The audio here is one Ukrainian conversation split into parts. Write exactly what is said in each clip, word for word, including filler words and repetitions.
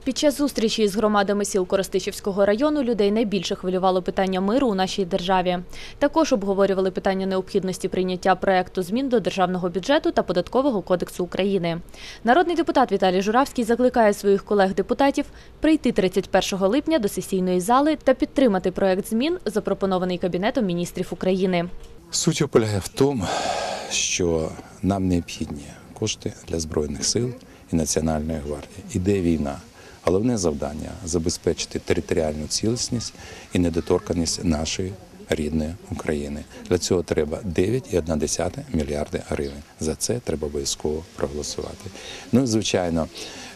Під час зустрічі із громадами сіл Коростишівського району людей найбільше хвилювало питання миру у нашій державі. Також обговорювали питання необхідності прийняття проекту змін до Державного бюджету та Податкового кодексу України. Народний депутат Віталій Журавський закликає своїх колег-депутатів прийти тридцять першого липня до сесійної зали та підтримати проект змін, запропонований Кабінетом міністрів України. Суть полягає в тому, що нам необхідні кошти для Збройних сил і Національної гвардії. Іде війна. Головне завдання – забезпечити територіальну цілісність і недоторканність нашої рідної України. Для цього треба дев'ять цілих одна десята мільярда гривень. За це треба обов'язково проголосувати. Ну і, звичайно,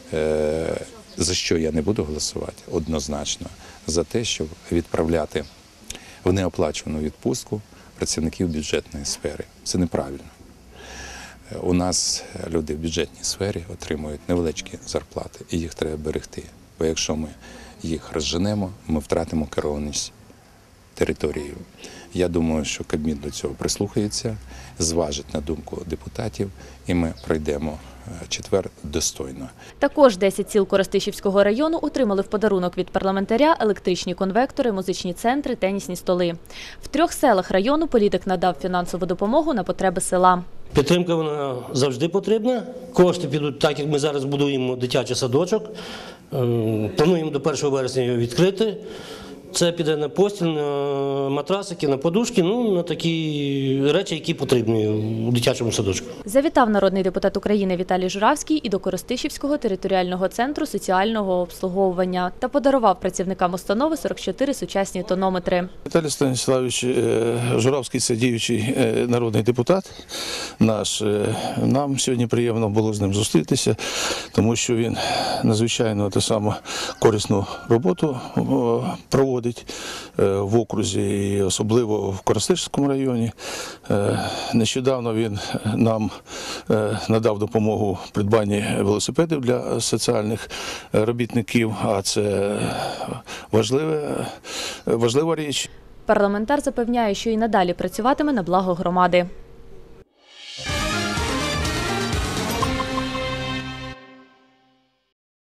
за що я не буду голосувати? Однозначно. За те, щоб відправляти в неоплачувану відпустку працівників бюджетної сфери. Це неправильно. У нас люди в бюджетній сфері отримують невеличкі зарплати, і їх треба берегти. Бо якщо ми їх розженемо, ми втратимо керованість територією. Я думаю, що Кабмін до цього прислухається, зважить на думку депутатів, і ми пройдемо четвер достойно. Також десять сіл Коростишівського району отримали в подарунок від парламентаря електричні конвектори, музичні центри, тенісні столи. В трьох селах району політик надав фінансову допомогу на потреби села. Підтримка вона завжди потрібна. Кошти підуть так, як ми зараз будуємо дитячий садочок. Плануємо до першого вересня його відкрити. Це піде на постіль, на матрасики, на подушки, ну, на такі речі, які потрібні у дитячому садочку. Завітав народний депутат України Віталій Журавський і до Коростишівського територіального центру соціального обслуговування та подарував працівникам установи сорок чотири сучасні тонометри. Віталій Станіславович Журавський – це діючий народний депутат наш. Нам сьогодні приємно було з ним зустрітися, тому що він надзвичайно те саме корисну роботу проводить в окрузі, і особливо в Коростишівському районі. Нещодавно він нам надав допомогу в придбанні велосипедів для соціальних робітників, а це важлива, важлива річ. Парламентар запевняє, що і надалі працюватиме на благо громади.